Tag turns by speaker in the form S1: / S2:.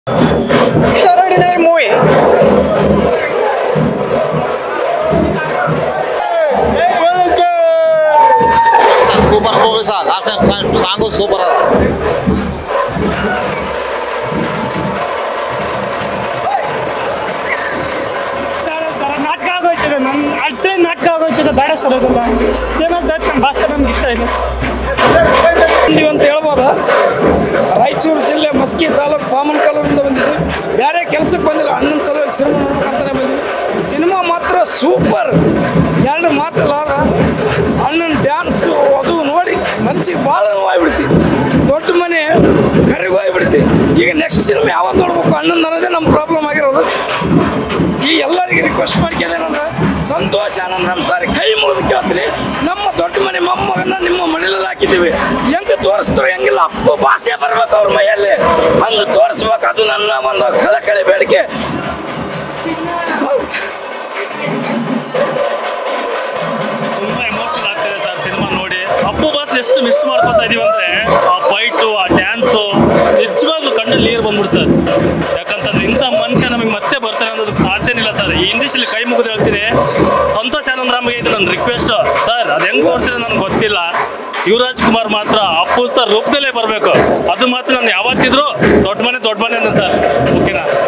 S1: Extraordinary movie.
S2: Super movie sir. After song super.
S1: ನಾಟಕ ಆಗೋಯ್ತದೆ ಬೇಡ sir ಅದೆಲ್ಲ ಫೇಮಸ್ ಆಯ್ತು ನಮ್ಮ ಭಾಷೆ ನಮ್ಗೆ ಇಷ್ಟ ಇಲ್ಲ ಅಂತ ಹೇಳ್ಬೋದ. ರಾಯಚೂರು ಜಿಲ್ಲೆ ಮಸ್ಕಿ ತಾಲೂಕು ಬಾಮನ್ಕಲ್ಲೂರಿಂದ ಬಂದಿದ್ವಿ. ಬೇರೆ ಕೆಲಸಕ್ಕೆ ಬಂದಿಲ್ಲ, ಅಣ್ಣನ ಸಲುವಾಗಿ ಸಿನಿಮಾ ನೋಡ್ಬೇಕಂತಾನೆ ಬಂದಿದ್ವಿ. ಸಿನಿಮಾ ಮಾತ್ರ ಸೂಪರ್, ಎರಡು ಮಾತಲ್ಲ. ಅಣ್ಣನ ಡ್ಯಾನ್ಸು ಅದು ನೋಡಿ ಮನಸ್ಸಿಗೆ ಭಾಳ ನೋವಾಗ್ಬಿಡ್ತಿ, ದೊಡ್ಡ ಮನೆ ಕರಿಗೋಗ್ಬಿಡ್ತಿ. ಈಗ ನೆಕ್ಸ್ಟ್ ಸಿನಿಮಾ ಯಾವಾಗ ನೋಡ್ಬೇಕು ಅಣ್ಣನ ಅನ್ನೋದೇ ನಮ್ಮ ಪ್ರಾಬ್ಲಮ್ ಆಗಿರೋದು. ಈ ಎಲ್ಲರಿಗೆ ರಿಕ್ವೆಸ್ಟ್ ಮಾಡ್ಕೊಂಡೇನಂದ್ರೆ ಸಂತೋಷ ಆನಂದ್ ನಮ್ಮ ಸಾರಿ ಕೈ ಮುಗಿದು ಕೇಳ್ತೀನಿ, ನಮ್ಮ ದೊಡ್ಡ ಮನೆ ಮೊಮ್ಮಗನ್ನ ನಿಮ್ಮ ಮನೆಯಲ್ಲಿ ಹಾಕಿದ್ದೀವಿ, ಹೆಂಗೆ ತೋರಿಸ್ತಾರೆ ಹೆಂಗಿಲ್ಲ ಅಪ್ಪ ಭಾಷೆ ಬರ್ಬೇಕು ಅವ್ರ ಮೈಯಲ್ಲಿ, ಹಂಗೆ ತೋರಿಸ್ಬೇಕು. ಅದು ನನ್ನ ಒಂದು ಕಳಕಳಿ ಬೇಡಿಕೆ.
S3: ತುಂಬಾ ಎಮೋಷನಲ್ ಆಗ್ತಿದೆ ಸರ್ ಸಿನಿಮಾ ನೋಡಿ. ಅಪ್ಪು ಬಾಸ್ ಎಷ್ಟು ಮಿಸ್ ಮಾಡ್ಕೊತಾ ಇದೀವಿ ಅಂದ್ರೆ ಆ ಫೈಟು, ಆ ಡ್ಯಾನ್ಸು ನಿಜವಾಗ್ಲೂ ಕಣ್ಣಲ್ಲಿ ನೀರು ಬಂದ್ಬಿಡ್ತು ಸರ್. ಯಾಕಂತಂದ್ರೆ ಇಂಥ ಮನುಷ್ಯ ನಮಗೆ ಮತ್ತೆ ಬರ್ತಾರೆ ಅನ್ನೋದಕ್ಕೆ ಸಾಧ್ಯನಿಲ್ಲ ಸರ್. ಈ ಇಂಡಸ್ಟ್ರಿಯಲ್ಲಿ ಕೈ ಮುಗಿದು ಹೇಳ್ತೀನಿ, ಸಂತೋಷ್ ಆನಂದರಾಮ್ಗೆ ಇದು ನನ್ನ ರಿಕ್ವೆಸ್ಟ್ ಸರ್. ಅದು ಹೆಂಗೆ ತೋರಿಸಿದ್ರೆ ನನಗೆ ಗೊತ್ತಿಲ್ಲ, ಯುವ ರಾಜ್ಕುಮಾರ್ ಮಾತ್ರ ಅಪ್ಪು ಸರ್ ರೂಪದಲ್ಲೇ ಬರಬೇಕು. ಅದು ಮಾತ್ರ ನಾನು ಯಾವತ್ತಿದ್ರು ದೊಡ್ಡ ಮನೆ ಅಂತ ಸರ್. ಓಕೆನಾ?